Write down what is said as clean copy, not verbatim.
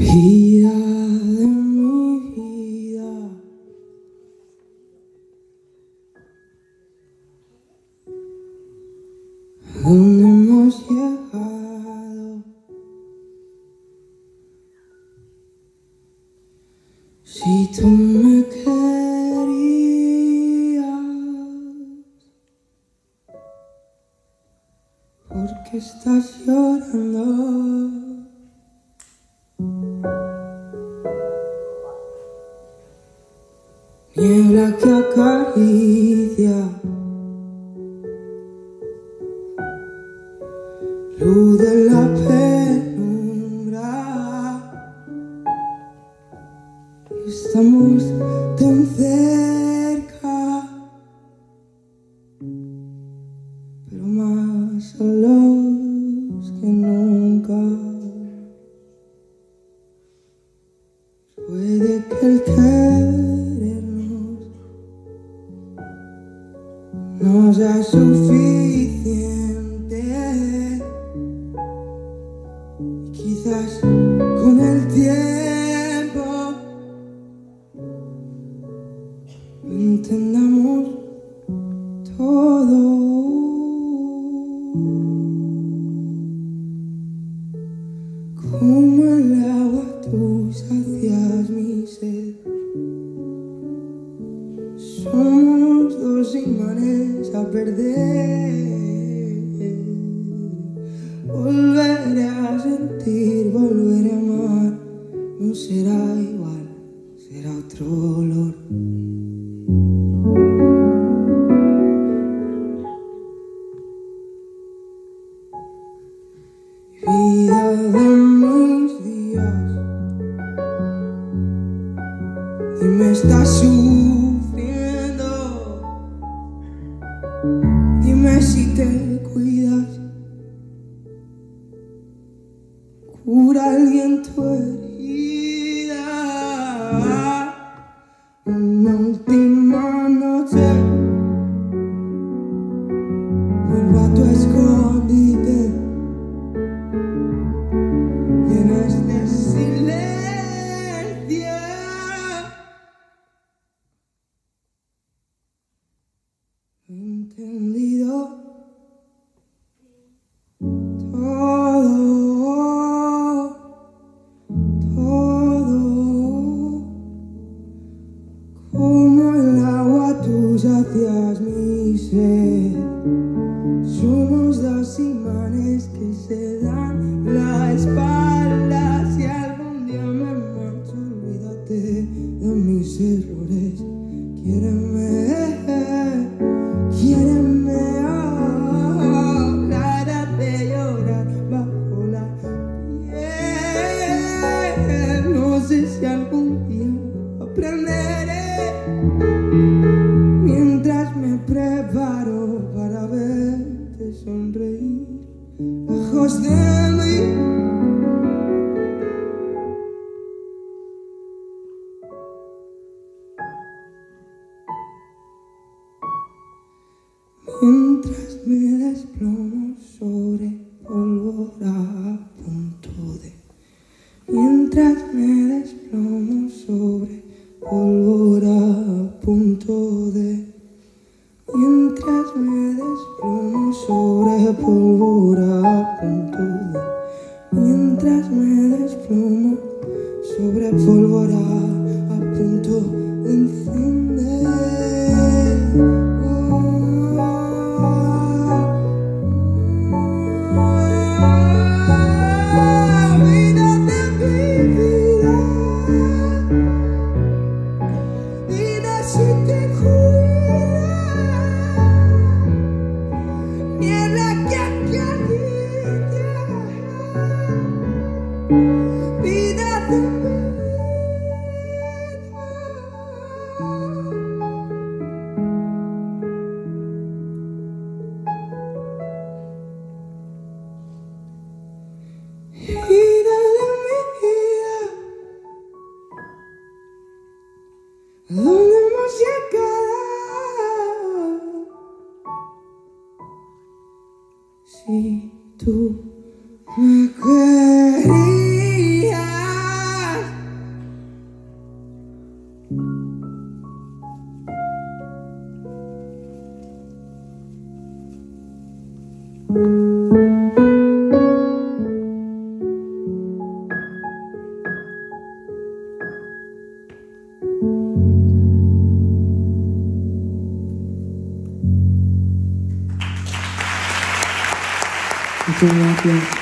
Vida de mi vida, ¿a dónde hemos llegado? Si tú me querías, ¿por qué estás llorando? Niebla que acaricia, luz de la penumbra, estamos tan cerca, pero más solos que nunca. Puede que el no sea suficiente, y quizás con el tiempo entendamos todo. Como el agua tú sacias mi sed. Somos dos imanes a perder. Volveré a sentir, volveré a amar. No será igual, será otro olor. Vida de mis días, dime, ¿estás sufriendo? Dime si te cuidas. Cura alguien tu herida. Una última noche vuelvo a tu escondite. En este silencio he entendido todo, como el agua tú sacias mi sed. Somos dos imanes que se dan la espalda. Si algún día me marcho, olvídate de mis errores. Quiéreme, quiéreme, hablar de llorar bajo la piel. No sé si algún día aprenderé, mientras me preparo para verte sonreír lejos de mí. Mientras me desplomo sobre pólvora a punto de. Mientras me desplomo sobre pólvora a punto de. Mientras me desplomo sobre pólvora a punto de. Mientras me desplomo sobre pólvora a punto de encender. Vida de mi vida, dime si te cuidas. Niebla que acaricia, vida de mi vida. Vida de mi vida, ¿a dónde hemos llegado? Si tú me querías, Muchas gracias.